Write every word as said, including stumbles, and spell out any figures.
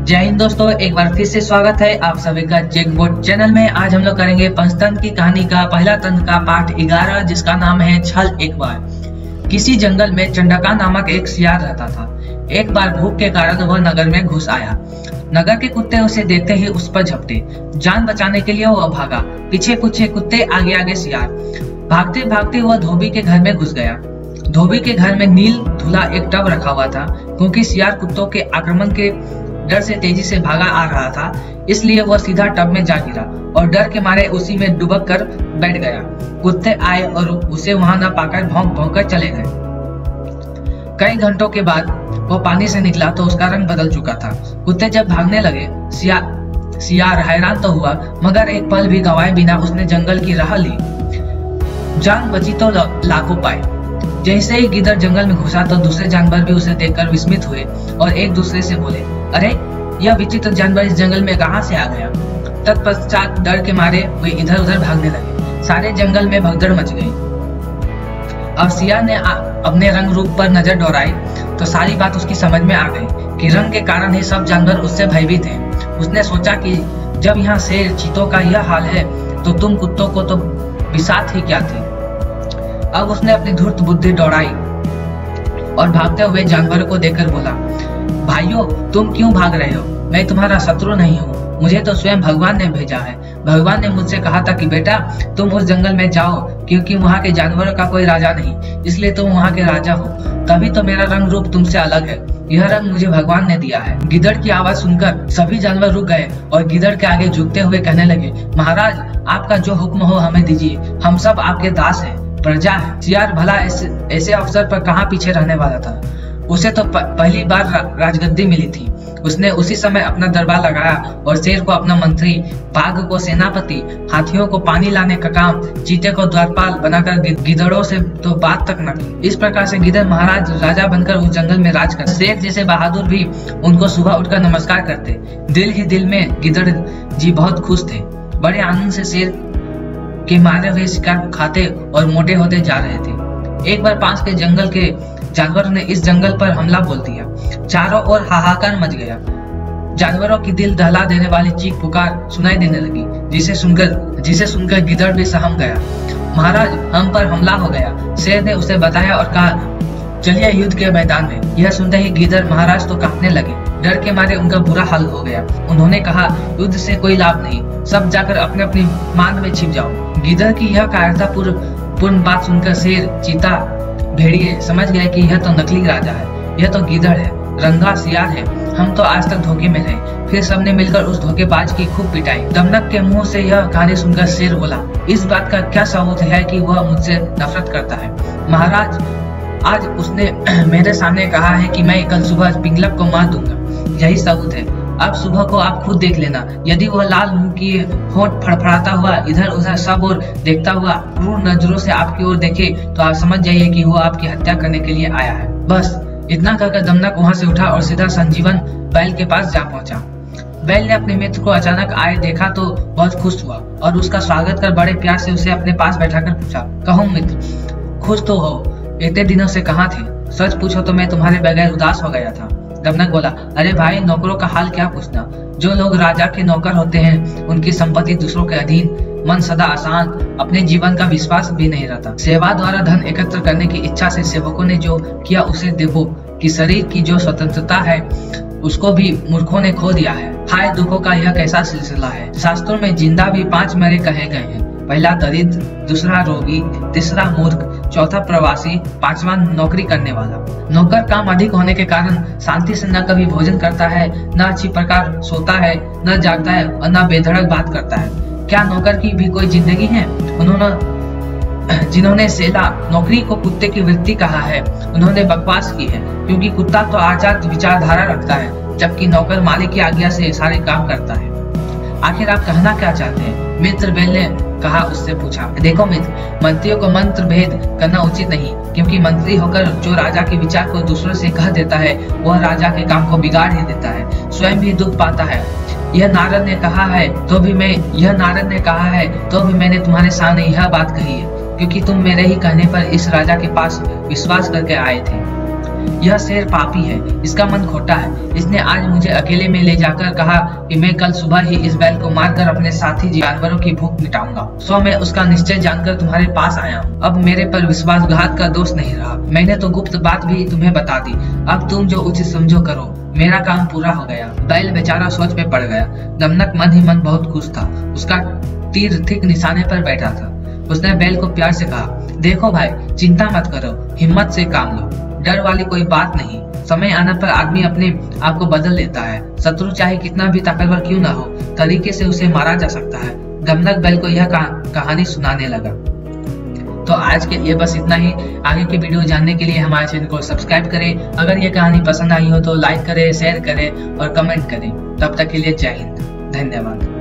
जय हिंद दोस्तों, एक बार फिर से स्वागत है आप सभी का जैकबोट चैनल में। आज हम लोग करेंगे पंचतंत्र की कहानी का पहला तंत्र का पाठ ग्यारह, जिसका नाम है छल। एक बार किसी जंगल में चंडका नामक एक सियार रहता था। एक बार भूख के कारण वह नगर में घुस आया। नगर के कुत्ते उसे देखते ही उस पर झपटे। जान बचाने के लिए वह भागा। पीछे पीछे कुत्ते, आगे आगे सियार। भागते भागते वह धोबी के घर में घुस गया। धोबी के घर में नील धुला एक टब रखा हुआ था। क्योंकि सियार कुत्तों के आक्रमण के डर से तेजी से भागा आ रहा था, इसलिए वह सीधा टब में जा गिरा और डर के मारे उसी में डुबक कर बैठ गया। कुत्ते आए और उसे वहां न पाकर भौंक भौंक कर चले गए। कई घंटों के बाद वह पानी से निकला तो उसका रंग बदल चुका था। कुत्ते जब भागने लगे, सियार सियार हैरान तो हुआ, मगर एक पल भी गंवाए बिना उसने जंगल की राह ली। जान बची तो लाखों पाए। जैसे ही गिदड़ जंगल में घुसा तो दूसरे जानवर भी उसे देखकर विस्मित हुए और एक दूसरे से बोले, अरे यह विचित्र जानवर इस जंगल में कहां से आ गया। तत्पश्चात डर के मारे वे इधर उधर भागने लगे। सारे जंगल में भगदड़ मच गई। अब सियार ने अपने रंग रूप पर नजर दौड़ाई तो सारी बात उसकी समझ में आ गई कि रंग के कारण ही सब जानवर उससे भयभीत हैं। उसने सोचा कि जब यहाँ शेर चीतों का यह हाल है तो तुम कुत्तों को तो बिसात ही क्या थी। अब उसने अपनी धूर्त बुद्धि दौड़ाई और भागते हुए जानवरों को देखकर बोला, भाइयों तुम क्यों भाग रहे हो? मैं तुम्हारा शत्रु नहीं हूँ। मुझे तो स्वयं भगवान ने भेजा है। भगवान ने मुझसे कहा था कि बेटा तुम उस जंगल में जाओ, क्योंकि वहाँ के जानवरों का कोई राजा नहीं, इसलिए तुम वहाँ के राजा हो। तभी तो मेरा रंग रूप तुमसे अलग है। यह रंग मुझे भगवान ने दिया है। गिदड़ की आवाज सुनकर सभी जानवर रुक गए और गिदड़ के आगे झुकते हुए कहने लगे, महाराज आपका जो हुक्म हो हमें दीजिए, हम सब आपके दास हैं, प्रजा है। सियार भला ऐसे, ऐसे अवसर पर कहाँ पीछे रहने वाला था। उसे तो प, पहली बार रा, राजगद्दी मिली थी। उसने उसी समय अपना दरबार लगाया और शेर को अपना मंत्री, बाघ को सेनापति, हाथियों को पानी लाने का काम, चीते को द्वारपाल बनाकर गिदड़ों से तो बात तक न की। इस प्रकार से गिदड़ महाराज राजा बनकर उस जंगल में राज कर। शेर जैसे बहादुर भी उनको सुबह उठकर नमस्कार करते। दिल ही दिल में गिदड़ जी बहुत खुश थे। बड़े आनंद से शेर के मारे हुए शिकार को खाते और मोटे होते जा रहे थे। एक बार पास के जंगल के जानवरों ने इस जंगल पर हमला बोल दिया। चारों ओर हाहाकार मच गया। जानवरों की दिल दहला देने वाली चीख पुकार सुनाई देने लगी, जिसे सुनकर जिसे सुनकर गिदड़ भी सहम गया। महाराज हम पर हमला हो गया। शेर ने उसे बताया और कहा, चलिए युद्ध के मैदान में। यह सुनते ही गिदड़ महाराज तो कांपने लगे। डर के मारे उनका बुरा हाल हो गया। उन्होंने कहा, युद्ध से कोई लाभ नहीं, सब जाकर अपने अपनी मान में छिप जाओ। गिदड़ की यह कायरता पूर्ण बात सुनकर शेर, चीता, भेड़िए समझ गए कि यह तो नकली राजा है, यह तो गिदड़ है, रंगा सियार है। हम तो आज तक धोखे में रहे। फिर सबने मिलकर उस धोखेबाज की खूब पिटाई। दमनक के मुंह से यह कहानी सुनकर शेर बोला, इस बात का क्या सबूत है कि वह मुझसे नफरत करता है? महाराज आज उसने मेरे सामने कहा है कि मैं कल सुबह पिंगलक को मार दूंगा, यही सबूत है। अब सुबह को आप खुद देख लेना। यदि वह लाल मुंह की होंठ फड़फड़ाता हुआ इधर उधर सब ओर देखता हुआ क्रूर नजरों से आपकी ओर देखे तो आप समझ जाइए कि वह आपकी हत्या करने के लिए आया है। बस इतना कहकर दमनक वहां से उठा और सीधा संजीवन बैल के पास जा पहुंचा। बैल ने अपने मित्र को अचानक आए देखा तो बहुत खुश हुआ और उसका स्वागत कर बड़े प्यार से उसे अपने पास बैठाकर पूछा, कहो मित्र खुश तो हो? इतने दिनों से कहाँ थे? सच पूछो तो मैं तुम्हारे बगैर उदास हो गया था। दमनक बोला, अरे भाई नौकरों का हाल क्या पूछना। जो लोग राजा के नौकर होते हैं उनकी संपत्ति दूसरों के अधीन, मन सदा आसान, अपने जीवन का विश्वास भी नहीं रहता। सेवा द्वारा धन एकत्र करने की इच्छा से सेवकों ने जो किया उसे देखो कि शरीर की जो स्वतंत्रता है उसको भी मूर्खों ने खो दिया है। हाय दुखों का यह कैसा सिलसिला है। शास्त्रों में जिंदा भी पांच मरे कहे गए हैं। पहला दरिद्र, दूसरा रोगी, तीसरा मूर्ख, चौथा प्रवासी, पांचवा नौकरी करने वाला। नौकर काम अधिक होने के कारण शांति से न कभी भोजन करता है, न अच्छी प्रकार सोता है, न जागता है और न बेधड़क बात करता है। क्या नौकर की भी कोई जिंदगी है? उन्होंने जिन्होंने सेला नौकरी को कुत्ते की वृत्ति कहा है उन्होंने बकवास की है, क्योंकि कुत्ता तो आजाद विचारधारा रखता है जबकि नौकर मालिक की आज्ञा से सारे काम करता है। आखिर आप कहना क्या चाहते हैं? मित्र बैल ने कहा उससे पूछा, देखो मित्र, मंत्रियों को मंत्र भेद करना उचित नहीं, क्योंकि मंत्री होकर जो राजा के विचार को दूसरों से कह देता है वह राजा के काम को बिगाड़ ही देता है, स्वयं भी दुख पाता है। यह नारद ने कहा है तो भी मैं यह नारद ने कहा है तो भी मैंने तुम्हारे सामने यह बात कही है, क्योंकि तुम मेरे ही कहने पर इस राजा के पास विश्वास करके आए थे। यह शेर पापी है, इसका मन खोटा है। इसने आज मुझे अकेले में ले जाकर कहा कि मैं कल सुबह ही इस बैल को मारकर अपने साथी जानवरों की भूख मिटाऊंगा। सो मैं उसका निश्चय जानकर तुम्हारे पास आया हूँ। अब मेरे पर विश्वासघात का दोष नहीं रहा। मैंने तो गुप्त बात भी तुम्हें बता दी। अब तुम जो उचित समझो करो। मेरा काम पूरा हो गया। बैल बेचारा सोच में पड़ गया। दमनक मन ही मन बहुत खुश था। उसका तीर ठीक निशाने पर बैठा था। उसने बैल को प्यार से कहा, देखो भाई, चिंता मत करो, हिम्मत से काम लो, डर वाली कोई बात नहीं। समय आने पर आदमी अपने आप को बदल लेता है। शत्रु चाहे कितना भी ताकतवर क्यों ना हो, तरीके से उसे मारा जा सकता है। दमनक बैल को यह कहानी सुनाने लगा। तो आज के लिए बस इतना ही। आगे की वीडियो जानने के लिए हमारे चैनल को सब्सक्राइब करें। अगर ये कहानी पसंद आई हो तो लाइक करें, शेयर करें और कमेंट करें। तब तक के लिए जय हिंद, धन्यवाद।